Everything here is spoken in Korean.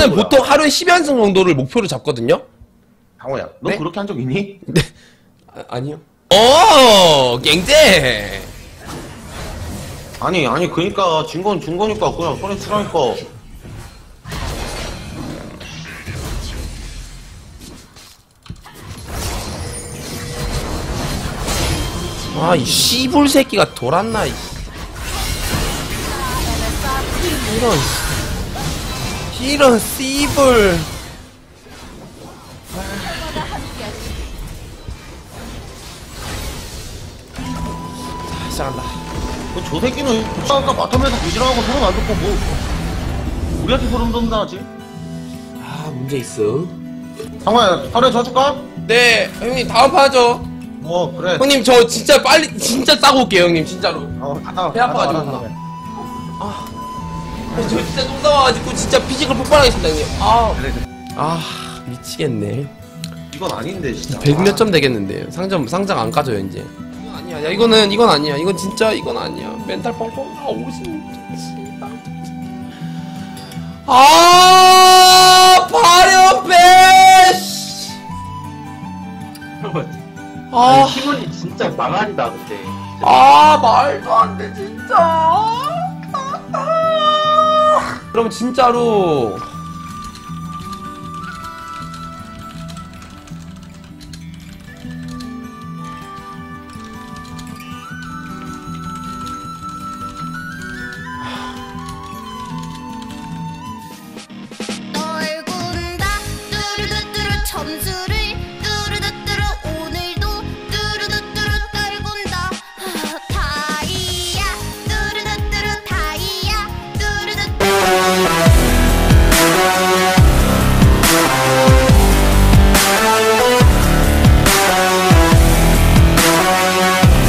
저는 뭐야? 보통 하루에 10연승 정도를 목표로 잡거든요. 강호야, 너 네? 그렇게 한 적 있니? 네. 아니요. 갱제. 아니, 그니까, 진 건 준 거니까, 그냥 손에 치라니까. 아, 이 씨불 새끼가 돌았나, 이. 이런 씨불. 자, 시작한다. 저 새끼는, 아까 바텀에서 부지런하고 소름 안 돋고, 뭐, 우리한테 소름 돋는다 하지? 아, 문제 있어. 강호야, 하루에 져줄까? 네, 형님, 다음 판 하죠. 그래. 형님, 저 진짜 빨리, 진짜 싸고 올게요, 형님, 진짜로. 갔다 배 아파가지고 저 진짜 똥 싸워가지고, 진짜 피지컬 폭발하겠습니다, 형님. 그래. 미치겠네. 이건 아닌데, 진짜. 100몇 점 되겠는데요. 상장 안 까져요, 이제. 이건 아니야. 야, 이건 아니야. 이건 진짜, 이건 아니야. 멘탈 뻥뻥. 50. 발연배! 씨. 팀원이 진짜 망한다 근데. 말도 안 돼, 진짜. 그럼 진짜로